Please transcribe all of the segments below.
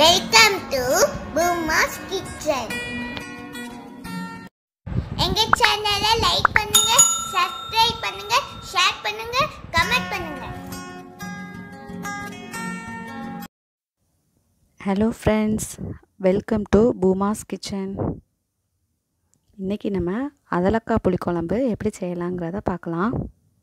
Welcome to Booma's Kitchen. எங்க சேனலை like பண்ணுங்க, சப்ஸ்கிரைப் பண்ணுங்க, ஷேர் பண்ணுங்க, கமெண்ட் பண்ணுங்க. Hello friends, welcome to Booma's kitchen. இன்றைக்கி நம்ம அதலக்காய் புளிக்குழம்பு எப்படி செய்யலாங்கிறத பார்க்கலாம்.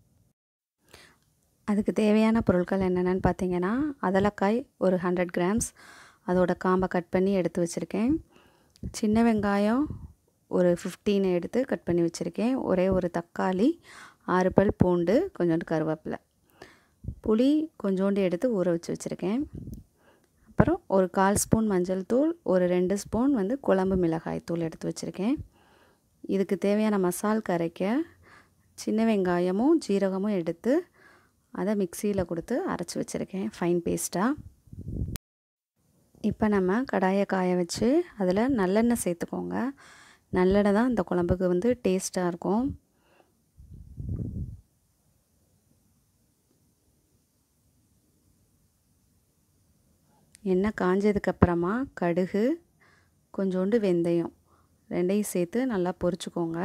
அதுக்கு தேவையான பொருட்கள் என்னென்னு பார்த்தீங்கன்னா, அதலக்காய் ஒரு 100 கிராம்ஸ், அதோட காம்பை கட் பண்ணி எடுத்து வச்சுருக்கேன். சின்ன வெங்காயம் ஒரு 15 எடுத்து கட் பண்ணி வச்சுருக்கேன். ஒரே ஒரு தக்காளி, 6 பல் பூண்டு, கொஞ்சோண்டு கருவேப்பிலை, புளி கொஞ்சோண்டு எடுத்து ஊற வச்சு வச்சுருக்கேன். அப்புறம் ஒரு 1/4 ஸ்பூன் மஞ்சள் தூள், ஒரு 2 ஸ்பூன் குழம்பு மிளகாய் தூள் எடுத்து வச்சுருக்கேன். இதுக்கு தேவையான மசால் கரைக்க சின்ன வெங்காயமும் ஜீரகமும் எடுத்து அதை மிக்சியில் கொடுத்து அரைச்சி வச்சுருக்கேன் ஃபைன் பேஸ்ட்டாக. இப்போ நம்ம கடாயை காய வச்சு அதில் நல்லெண்ணெய் சேர்த்துக்கோங்க. நல்லெண்ணெய் தான் இந்த குழம்புக்கு டேஸ்ட்டாக இருக்கும். எண்ணெய் காஞ்சதுக்கப்புறமா கடுகு, கொஞ்சோண்டு வெந்தயம் ரெண்டையும் சேர்த்து நல்லா பொரிச்சுக்கோங்க.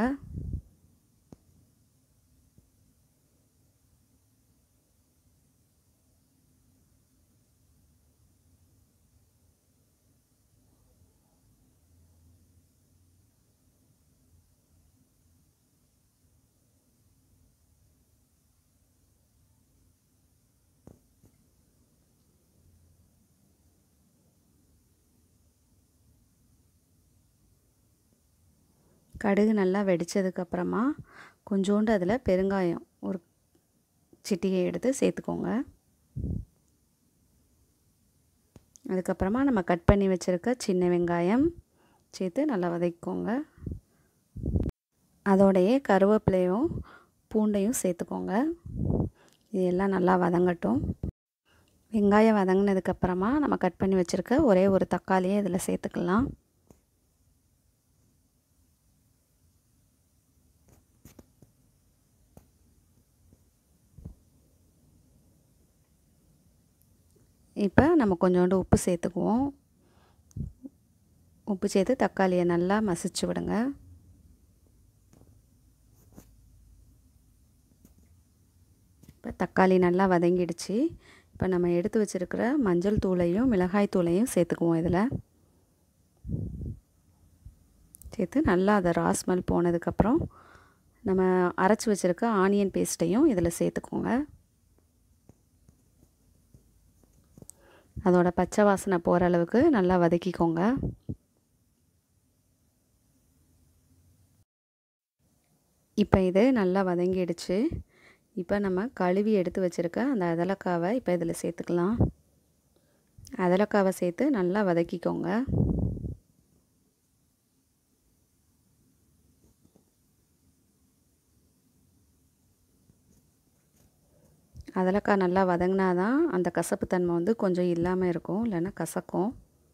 கடுகு நல்லா வெடித்ததுக்கப்புறமா கொஞ்சோண்டு அதில் பெருங்காயம் ஒரு சிட்டிகை எடுத்து சேர்த்துக்கோங்க. அதுக்கப்புறமா நம்ம கட் பண்ணி வச்சுருக்க சின்ன வெங்காயம் சேர்த்து நல்லா வதக்கிக்கோங்க. அதோடையே கருவேப்பிலையும் பூண்டையும் சேர்த்துக்கோங்க. இது எல்லாம் நல்லா வதங்கட்டும். வெங்காயம் வதங்கினதுக்கப்புறமா நம்ம கட் பண்ணி வச்சுருக்க ஒரே ஒரு தக்காளியை இதில் சேர்த்துக்கலாம். இப்போ நம்ம கொஞ்சோண்டு உப்பு சேர்த்துக்குவோம். உப்பு சேர்த்து தக்காளியை நல்லா மசிச்சு விடுங்க. இப்போ தக்காளி நல்லா வதங்கிடுச்சு. இப்போ நம்ம எடுத்து வச்சுருக்கிற மஞ்சள் தூளையும் மிளகாய் தூளையும் சேர்த்துக்குவோம். இதில் சேர்த்து நல்லா அதை ரா ஸ்மெல் போனதுக்கப்புறம் நம்ம அரைச்சி வச்சுருக்க ஆனியன் பேஸ்ட்டையும் இதில் சேர்த்துக்கோங்க. அதோட பச்சை வாசனை போகிற அளவுக்கு நல்லா வதக்கிக்கோங்க. இப்போ இது நல்லா வதங்கிடுச்சு. இப்போ நம்ம கழுவி எடுத்து வச்சுருக்க அந்த அதலக்காவை இப்போ இதில் சேர்த்துக்கலாம். அதலக்காவை சேர்த்து நல்லா வதக்கிக்கோங்க. அதலக்காய் நல்லா வதங்கினா தான் அந்த கசப்பு தன்மை கொஞ்சம் இல்லாமல் இருக்கும், இல்லைன்னா கசக்கும்.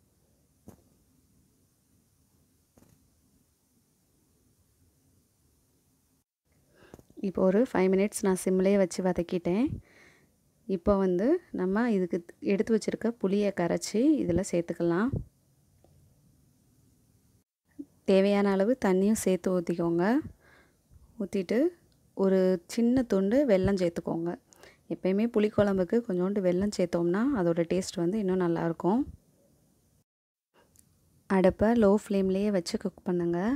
இப்போ ஒரு 5 மினிட்ஸ் நான் சிம்லேயே வச்சு வதக்கிட்டேன். இப்போ நம்ம இதுக்கு எடுத்து வச்சுருக்க புளியை கரைச்சி இதில் சேர்த்துக்கலாம். தேவையான அளவு தண்ணியும் சேர்த்து ஊற்றிக்கோங்க. ஊற்றிட்டு ஒரு சின்ன துண்டு வெல்லம் சேர்த்துக்கோங்க. எப்பயுமே புளிக்குழம்புக்கு கொஞ்சோண்டு வெல்லம் சேர்த்தோம்னா அதோட டேஸ்ட் இன்னும் நல்லாயிருக்கும். அடுப்பை லோ ஃப்ளேம்லேயே வச்சு குக் பண்ணுங்கள்.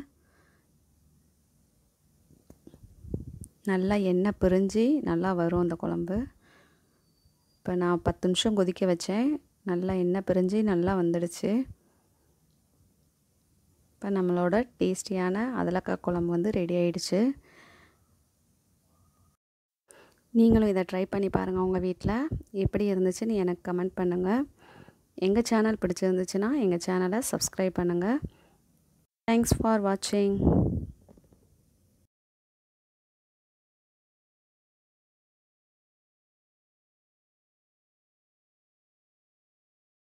நல்லா எண்ணெய் பிரிஞ்சு நல்லா வரும் அந்த குழம்பு. இப்போ நான் 10 நிமிஷம் கொதிக்க வச்சேன். நல்லா எண்ணெய் பிரிஞ்சு நல்லா வந்துடுச்சு. இப்போ நம்மளோட டேஸ்டியான அதலக்காய் குழம்பு ரெடி ஆகிடுச்சு. நீங்களும் இதை ட்ரை பண்ணி பாருங்கள் உங்கள் வீட்டில். எப்படி இருந்துச்சுன்னு எனக்கு கமெண்ட் பண்ணுங்கள். எங்கள் சேனல் பிடிச்சிருந்துச்சுன்னா எங்கள் சேனலை சப்ஸ்கிரைப் பண்ணுங்கள். தேங்க்ஸ் ஃபார் வாட்சிங்.